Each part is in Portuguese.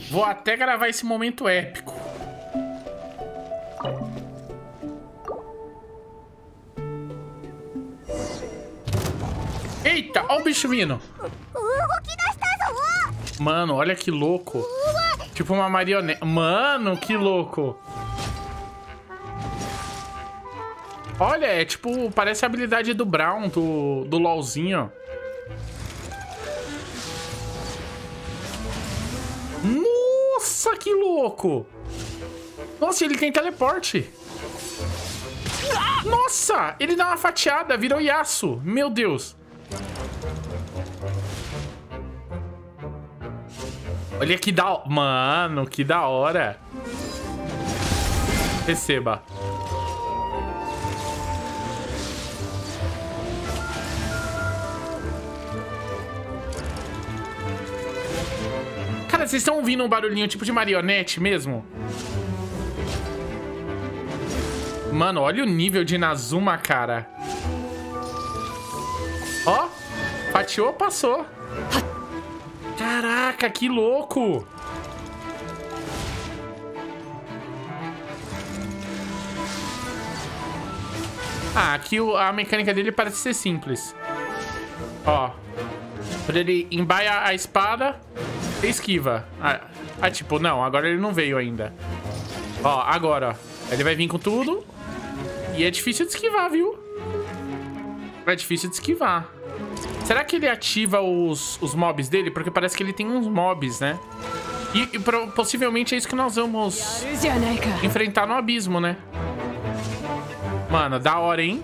Vou até gravar esse momento épico. Eita, olha o bicho vindo. Mano, olha que louco. Tipo uma marionete. Mano, que louco. Olha, é tipo, parece a habilidade do Brown, do LOLzinho. Nossa, que louco. Nossa, ele tem teleporte. Nossa, ele dá uma fatiada, virou Yasuo. Meu Deus. Olha que da hora. Mano, que da hora. Receba. Cara, vocês estão ouvindo um barulhinho tipo de marionete mesmo? Mano, olha o nível de Inazuma, cara. Ó, fatiou, passou. Caraca, que louco. Ah, aqui a mecânica dele parece ser simples. Ó, quando ele embaia a espada, você esquiva. Tipo, não, agora ele não veio ainda. Ó, agora, ó. Ele vai vir com tudo. E é difícil de esquivar, viu? É difícil de esquivar. Será que ele ativa os mobs dele? Porque parece que ele tem uns mobs, né? E possivelmente é isso que nós vamos enfrentar no abismo, né? Mano, da hora, hein?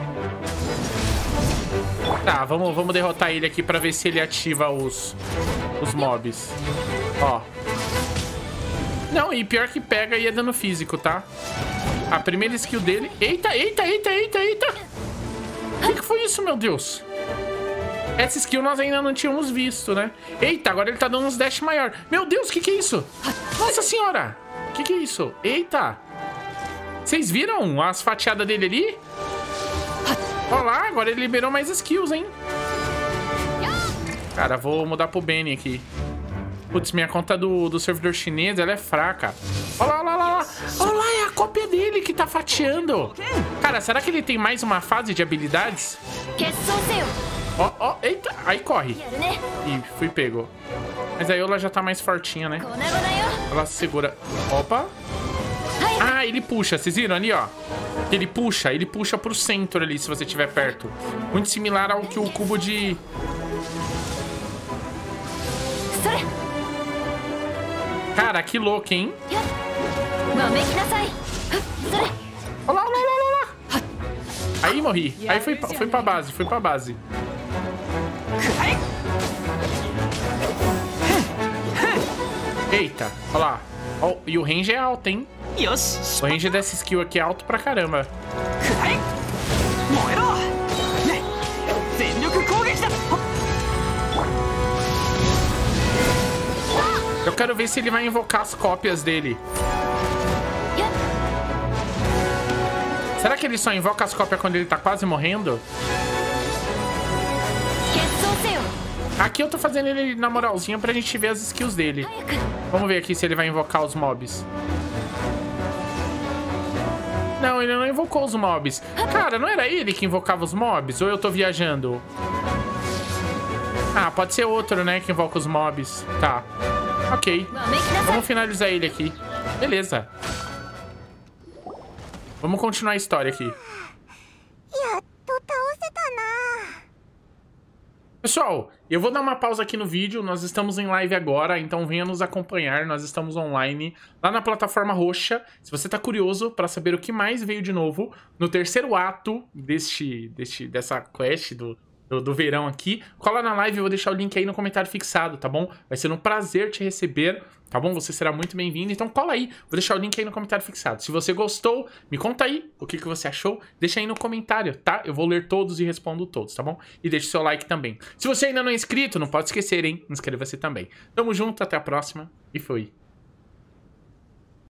Tá, vamos derrotar ele aqui pra ver se ele ativa os mobs. Ó. Não, e pior que pega e é dano físico, tá? A primeira skill dele... Eita, eita, eita, eita, eita! O que foi isso, meu Deus? Essa skill nós ainda não tínhamos visto, né? Eita, agora ele tá dando uns dash maior. Meu Deus, o que é isso? Nossa senhora! O que é isso? Eita! Vocês viram as fatiadas dele ali? Olha lá, agora ele liberou mais skills, hein? Cara, vou mudar pro Benny aqui. Putz, minha conta do servidor chinês, ela é fraca. Olha lá, olha lá, olha lá. Olha lá, é a cópia dele que tá fatiando. Cara, será que ele tem mais uma fase de habilidades? Ó, ó, eita. Aí corre. Ih, fui pego. Mas a Eula já tá mais fortinha, né? Ela se segura. Opa. Ah, ele puxa. Vocês viram ali, ó? Ele puxa pro centro ali, se você estiver perto. Muito similar ao que o cubo de... Cara, que louco, hein? Olha lá, olha lá, olha lá. Aí morri. Aí fui pra base, fui pra base. Eita, olha lá. Oh, e o range é alto, hein? O range dessa skill aqui é alto pra caramba. Eu quero ver se ele vai invocar as cópias dele. Será que ele só invoca as cópias quando ele tá quase morrendo? Aqui eu tô fazendo ele na moralzinha pra gente ver as skills dele. Vamos ver aqui se ele vai invocar os mobs. Não, ele não invocou os mobs. Cara, não era ele que invocava os mobs? Ou eu tô viajando? Ah, pode ser outro, né, que invoca os mobs. Tá. Ok. Vamos finalizar ele aqui. Beleza. Vamos continuar a história aqui. Pessoal, eu vou dar uma pausa aqui no vídeo. Nós estamos em live agora, então venha nos acompanhar. Nós estamos online lá na plataforma roxa. Se você tá curioso para saber o que mais veio de novo no terceiro ato dessa quest do verão aqui, cola na live, eu vou deixar o link aí no comentário fixado, tá bom? Vai ser um prazer te receber, tá bom? Você será muito bem-vindo, então cola aí, vou deixar o link aí no comentário fixado. Se você gostou, me conta aí o que você achou, deixa aí no comentário, tá? Eu vou ler todos e respondo todos, tá bom? E deixa o seu like também. Se você ainda não é inscrito, não pode esquecer, hein? Inscreva-se também. Tamo junto, até a próxima e fui!